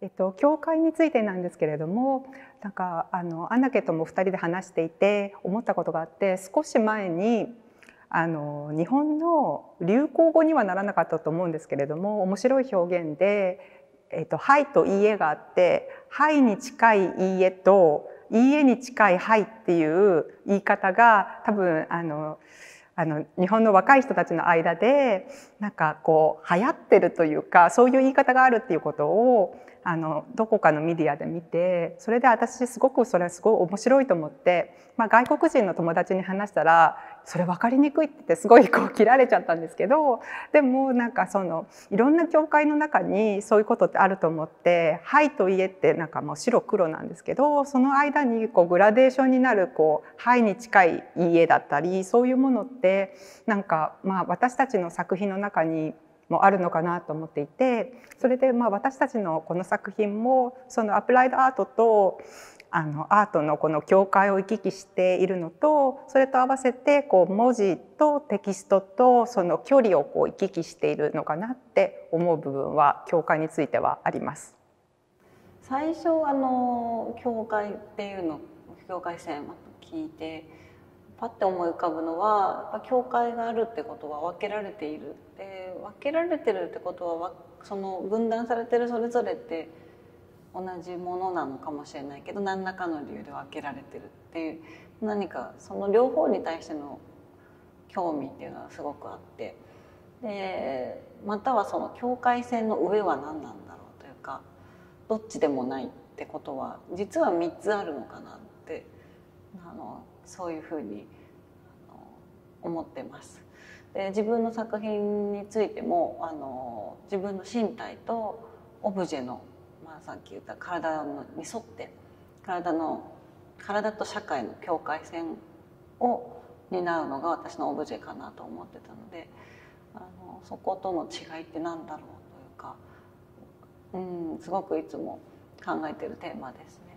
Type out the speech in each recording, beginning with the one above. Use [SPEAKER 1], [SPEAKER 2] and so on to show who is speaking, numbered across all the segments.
[SPEAKER 1] 教会についてなんですけれども、なんかアンナ家とも2人で話していて思ったことがあって、少し前に日本の流行語にはならなかったと思うんですけれども、面白い表現で「はい」と「いいえ」があって、「はい」に近い「いいえ」と「いいえ」に近い「はい」っていう言い方が多分日本の若い人たちの間でなんかこう流行ってるというか、そういう言い方があるっていうことをどこかのメディアで見て、それで私すごくそれはすごい面白いと思って、外国人の友達に話したらそれ分かりにくいって言ってすごいこう切られちゃったんですけど、でもなんかいろんな教会の中にそういうことってあると思って、「はい」と「いいえ」ってなんかもう白黒なんですけど、その間にこうグラデーションになるこう「はい」に近い「いいえ」だったり、そういうものってなんか私たちの作品の中にもあるのかなと思っていて、それで私たちのこの作品もそのアプライドアートとアートのこの境界を行き来しているのと、それと合わせてこう文字とテキストとその距離をこう行き来しているのかなって思う部分は境界についてはあります。
[SPEAKER 2] 最初境界っていうの、境界線を聞いてパッて思い浮かぶのは、やっぱ境界があるってことは分けられている。で分けられてるってことはその分断されてるそれぞれって同じものなのかもしれないけど、何らかの理由で分けられてるっていう、何かその両方に対しての興味っていうのはすごくあって、でまたはその境界線の上は何なんだろうというか、どっちでもないってことは実は3つあるのかなってそういうふうに思ってます。で自分の作品についても自分の身体とオブジェの、さっき言った体に沿って体と社会の境界線を担うのが私のオブジェかなと思ってたので、そことの違いって何だろうというか、すごくいつも考えてるテーマですね。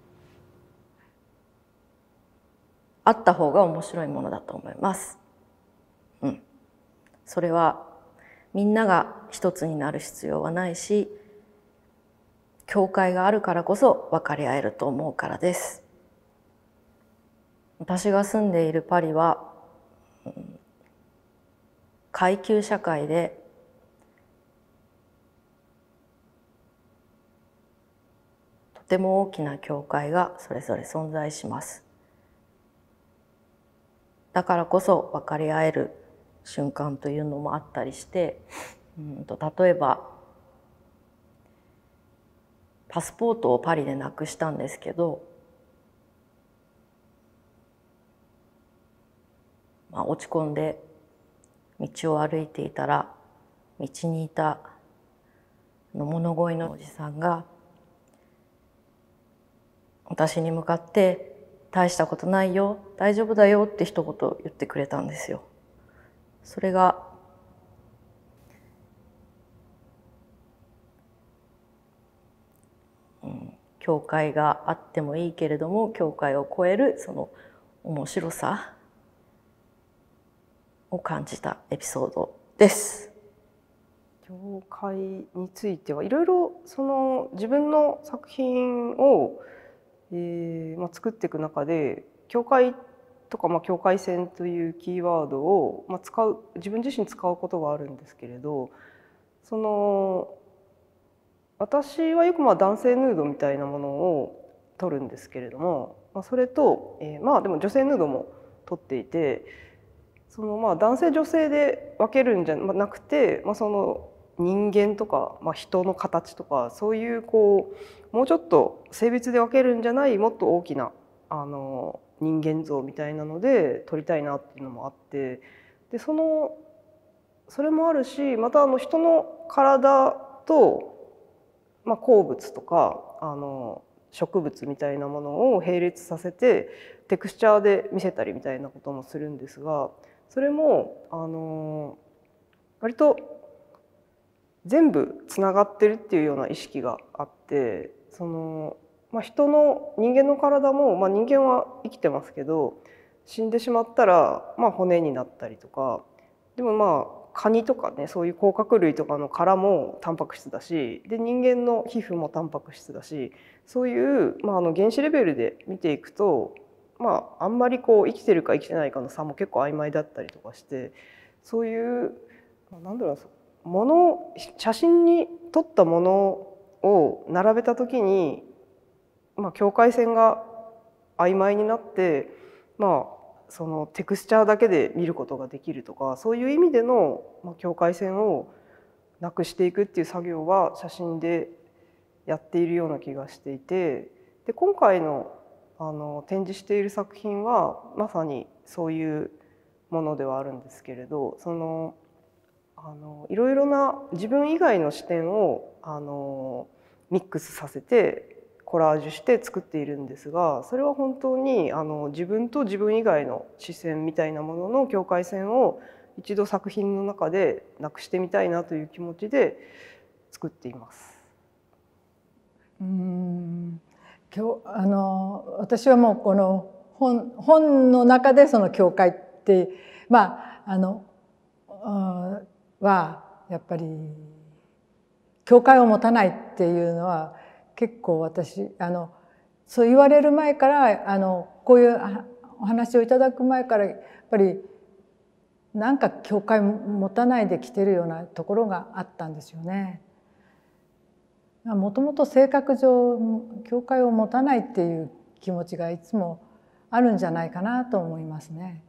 [SPEAKER 3] あった方が面白いものだと思います。それはみんなが一つになる必要はないし、境界があるからこそ分かり合えると思うからです。私が住んでいるパリは、階級社会でとても大きな境界がそれぞれ存在します。だからこそ分かり合える瞬間というのもあったりして、例えばパスポートをパリでなくしたんですけど、落ち込んで道を歩いていたら、道にいた物乞いのおじさんが私に向かって「大したことないよ、大丈夫だよ」って一言言ってくれたんですよ。それが境界があってもいいけれども、境界を越えるその面白さを感じたエピソードです。
[SPEAKER 4] 境界についてはいろいろ自分の作品を、作っていく中で境界とか、境界線というキーワードを、自分自身使うことがあるんですけれど、私はよく男性ヌードみたいなものを撮るんですけれども、それと、でも女性ヌードも撮っていて、男性女性で分けるんじゃなくて、人間とか、人の形とか、そういうもうちょっと性別で分けるんじゃない、もっと大きな人間像みたいなので撮りたいなっていうのもあって、でそれもあるし、また人の体と鉱物とか植物みたいなものを並列させてテクスチャーで見せたりみたいなこともするんですが、それも割と全部つながってるっていうような意識があって、人間の体も、人間は生きてますけど死んでしまったら、骨になったりとか、でもカニとかね、そういう甲殻類とかの殻もタンパク質だし、で人間の皮膚もタンパク質だし、そういう、原子レベルで見ていくと、あんまりこう生きてるか生きてないかの差も結構曖昧だったりとかして、そういうなんだろう、写真に撮ったものを並べた時に、境界線が曖昧になって、そのテクスチャーだけで見ることができるとか、そういう意味での境界線をなくしていくっていう作業は写真でやっているような気がしていて、で今回の展示している作品はまさにそういうものではあるんですけれど、いろいろな自分以外の視点をミックスさせてコラージュして作っているんですが、それは本当に自分と自分以外の視線みたいなものの境界線を一度作品の中でなくしてみたいなという気持ちで作っています。
[SPEAKER 5] 私はもうこの本の中でその境界ってはやっぱり境界を持たないっていうのは結構私そう言われる前からこういうお話をいただく前からやっぱりなんか境界持たないで来てるようなところがあったんですよね。もともと性格上境界を持たないっていう気持ちがいつもあるんじゃないかなと思いますね。